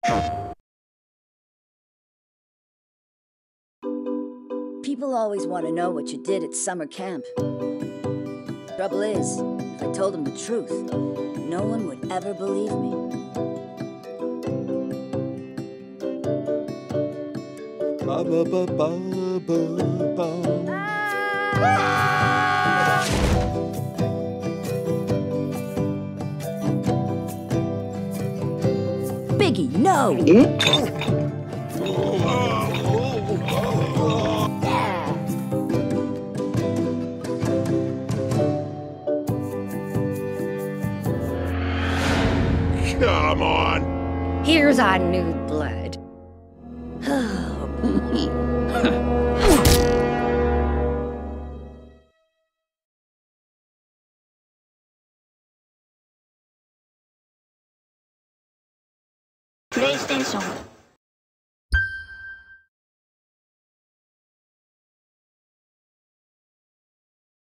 People always want to know what you did at summer camp. Trouble is, if I told them the truth, no one would ever believe me. Ba ba ba ba ba ba. Biggie, no! Come on! Here's our new blood. PlayStation